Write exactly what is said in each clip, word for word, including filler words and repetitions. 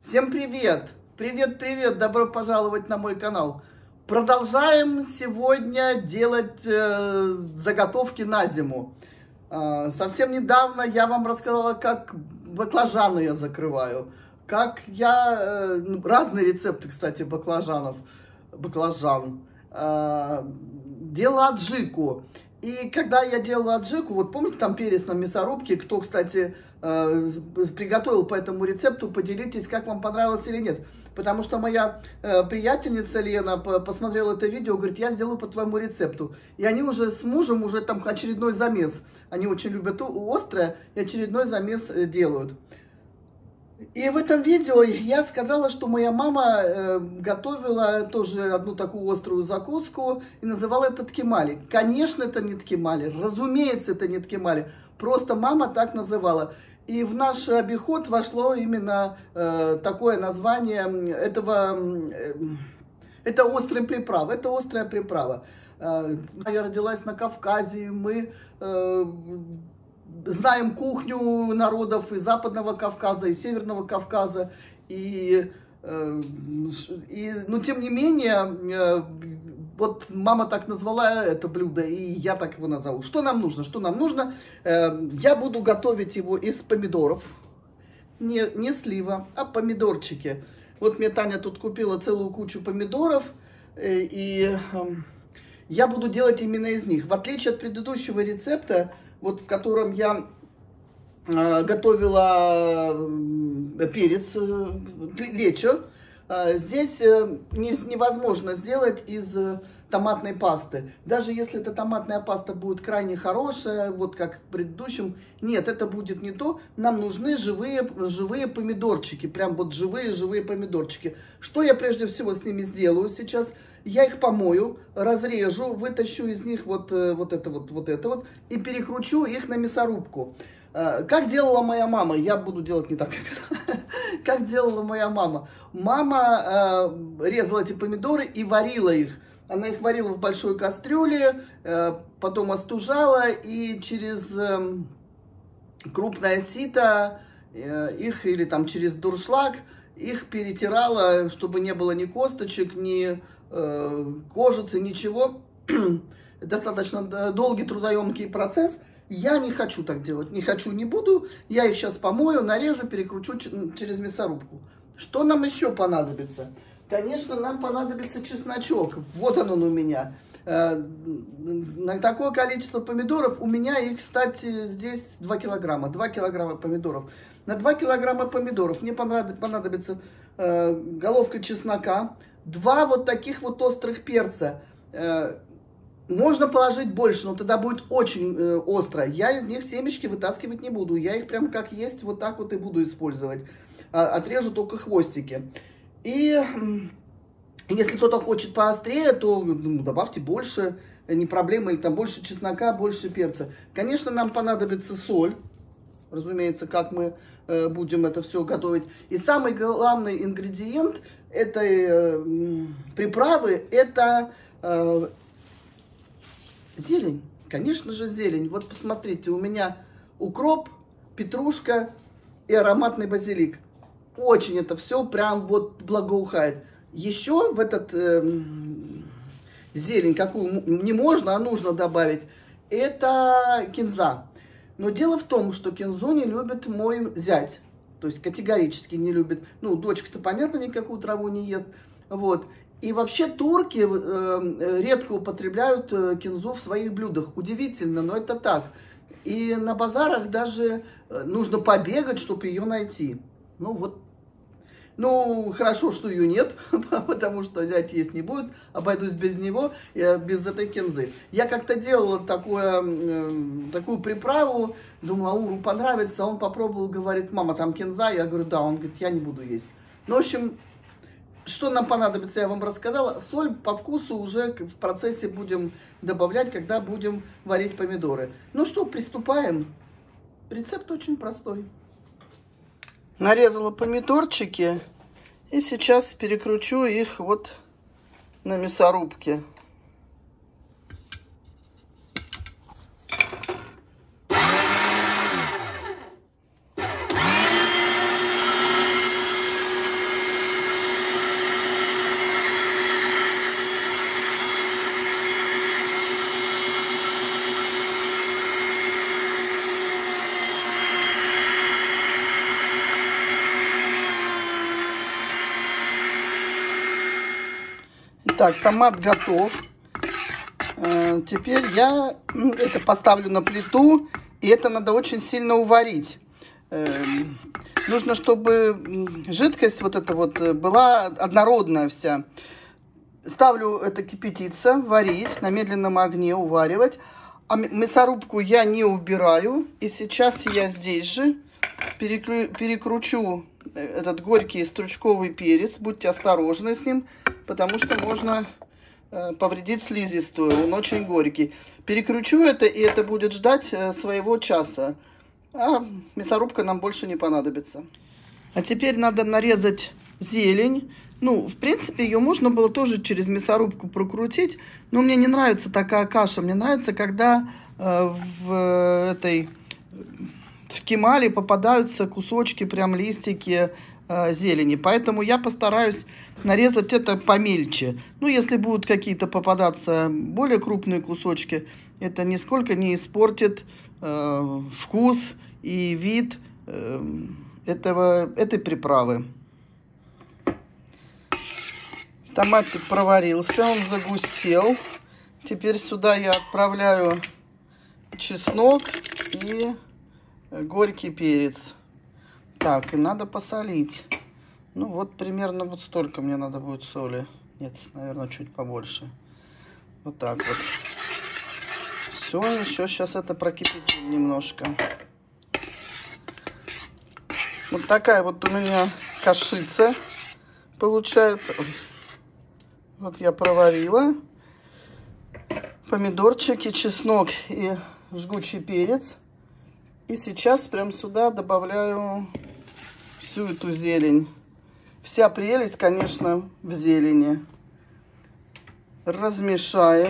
Всем привет! Привет-привет! Добро пожаловать на мой канал. Продолжаем сегодня делать э, заготовки на зиму. Э, совсем недавно я вам рассказала, как баклажаны я закрываю. Как я... Э, разные рецепты, кстати, баклажанов. Баклажан. Э, делала аджику. И когда я делала аджику, вот помните там перец на мясорубке, кто, кстати, э, приготовил по этому рецепту, поделитесь, как вам понравилось или нет. Потому что моя э, приятельница Лена посмотрела это видео, говорит, я сделаю по твоему рецепту. И они уже с мужем, уже там очередной замес. Они очень любят острое, и очередной замес делают. И в этом видео я сказала, что моя мама э, готовила тоже одну такую острую закуску и называла это ткемали. Конечно, это не ткемали, разумеется, это не ткемали, просто мама так называла. И в наш обиход вошло именно э, такое название этого, э, это острая приправа, это острая приправа. Э, я родилась на Кавказе, мы... Э, знаем кухню народов и Западного Кавказа, и Северного Кавказа, и, э, и но тем не менее, э, вот мама так назвала это блюдо, и я так его назову. Что нам нужно? Что нам нужно? Э, я буду готовить его из помидоров, не, не слива, а помидорчики. Вот мне Таня тут купила целую кучу помидоров, э, и э, я буду делать именно из них. В отличие от предыдущего рецепта, вот в котором я э, готовила э, перец э, лечо, э, здесь э, не, невозможно сделать из э, томатной пасты. Даже если эта томатная паста будет крайне хорошая, вот как в предыдущем, нет, это будет не то. Нам нужны живые, живые помидорчики, прям вот живые-живые помидорчики. Что я прежде всего с ними сделаю сейчас? Я их помою, разрежу, вытащу из них вот, вот это вот, вот это вот и перекручу их на мясорубку. Как делала моя мама? Я буду делать не так, как Как делала моя мама? Мама резала эти помидоры и варила их. Она их варила в большой кастрюле, потом остужала и через крупное сито их, или там через дуршлаг, их перетирала, чтобы не было ни косточек, ни кожицы, ничего. Достаточно долгий трудоемкий процесс. Я не хочу так делать, не хочу, не буду. Я их сейчас помою, нарежу, перекручу через мясорубку. Что нам еще понадобится? Конечно, нам понадобится чесночок. Вот он, он у меня. На такое количество помидоров, у меня их, кстати, здесь два килограмма. два килограмма помидоров. На два килограмма помидоров мне понадобится головка чеснока, два вот таких вот острых перца. Можно положить больше, но тогда будет очень э, остро. Я из них семечки вытаскивать не буду. Я их прям как есть вот так вот и буду использовать. А, отрежу только хвостики. И э, если кто-то хочет поострее, то ну, добавьте больше. Не проблема. Или там больше чеснока, больше перца. Конечно, нам понадобится соль. Разумеется, как мы э, будем это все готовить. И самый главный ингредиент этой э, приправы это... Э, Зелень, конечно же зелень. Вот посмотрите, у меня укроп, петрушка и ароматный базилик. Очень это все прям вот благоухает. Еще в этот э, зелень, какую не можно, а нужно добавить, это кинза. Но дело в том, что кинзу не любит мой зять. То есть категорически не любит. Ну, дочка-то, понятно, никакую траву не ест. Вот. И вообще турки э, редко употребляют э, кинзу в своих блюдах. Удивительно, но это так. И на базарах даже э, нужно побегать, чтобы ее найти. Ну вот. Ну, хорошо, что ее нет, потому что зять есть не будет. Обойдусь без него, э, без этой кинзы. Я как-то делала такое, э, такую приправу, думала, Ауру понравится. Он попробовал, говорит, мама, там кинза. Я говорю, да. Он говорит, я не буду есть. Ну, в общем... Что нам понадобится, я вам рассказала. Соль по вкусу уже в процессе будем добавлять, когда будем варить помидоры. Ну что, приступаем. Рецепт очень простой. Нарезала помидорчики и сейчас перекручу их вот на мясорубке. Так, томат готов. Теперь я это поставлю на плиту, и это надо очень сильно уварить. Нужно, чтобы жидкость вот эта вот была однородная вся. Ставлю это кипятиться, варить, на медленном огне уваривать. А мясорубку я не убираю. И сейчас я здесь же перекру... перекручу этот горький стручковый перец. Будьте осторожны с ним, потому что можно повредить слизистую. Он очень горький. Перекручу это, и это будет ждать своего часа. А мясорубка нам больше не понадобится. А теперь надо нарезать зелень. Ну, в принципе, ее можно было тоже через мясорубку прокрутить. Но мне не нравится такая каша. Мне нравится, когда э, в этой в кемале попадаются кусочки, прям листики э, зелени. Поэтому я постараюсь нарезать это помельче. Ну, если будут какие-то попадаться более крупные кусочки, это нисколько не испортит э, вкус и вид э, этого, этой приправы. Томатик проварился, он загустел. Теперь сюда я отправляю чеснок и горький перец. Так, и надо посолить. Ну вот примерно вот столько мне надо будет соли. Нет, наверное, чуть побольше. Вот так вот. Все, еще сейчас это прокипятим немножко. Вот такая вот у меня кашица получается. Ой. Вот я проварила. Помидорчики, чеснок и жгучий перец. И сейчас прям сюда добавляю всю эту зелень. Вся прелесть, конечно, в зелени. Размешаем.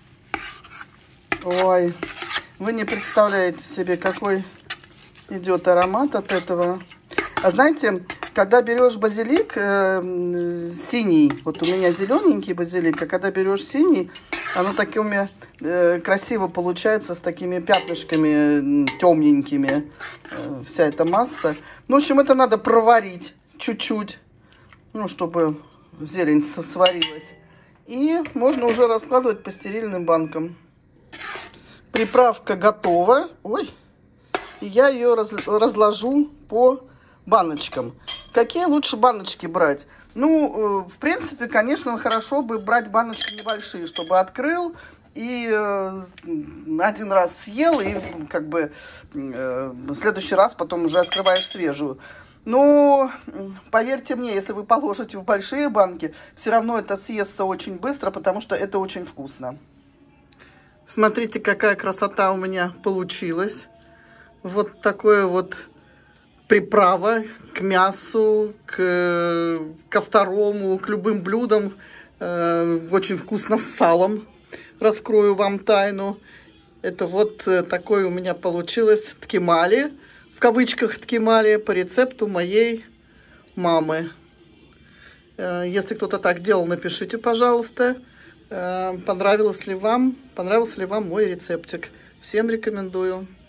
Ой, вы не представляете себе, какой идет аромат от этого. А знаете, когда берешь базилик э, синий, вот у меня зелененький базилик, а когда берешь синий, оно такими э, красиво получается, с такими пятнышками темненькими, э, вся эта масса. Ну, в общем, это надо проварить чуть-чуть, ну, чтобы зелень сварилась. И можно уже раскладывать по стерильным банкам. Приправка готова. Ой, и я ее раз, разложу по баночкам. Какие лучше баночки брать? Ну, в принципе, конечно, хорошо бы брать баночки небольшие, чтобы открыл и э, один раз съел, и как бы э, в следующий раз потом уже открываешь свежую. Но поверьте мне, если вы положите в большие банки, все равно это съестся очень быстро, потому что это очень вкусно. Смотрите, какая красота у меня получилась. Вот такое вот приправа к мясу, к, ко второму, к любым блюдам. Э, очень вкусно с салом. Раскрою вам тайну. Это вот такое у меня получилось ткемали. В кавычках ткемали по рецепту моей мамы. Э, если кто-то так делал, напишите, пожалуйста. Э, понравилось ли вам, понравился ли вам мой рецептик. Всем рекомендую.